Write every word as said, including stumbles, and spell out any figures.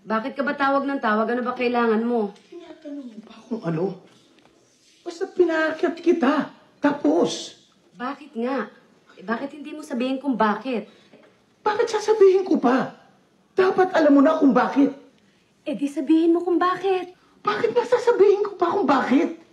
Bakit ka ba tawag ng tawag? Ano ba kailangan mo? Tinatanong mo ba kung ano? Basta pinaakyat kita. Tapos, Bakit nga? Eh, bakit hindi mo sabihin kung bakit? bakit sasabihin ko pa? Dapat alam mo na kung bakit. Eh di sabihin mo kung bakit. Bakit nga sasabihin ko pa kung bakit?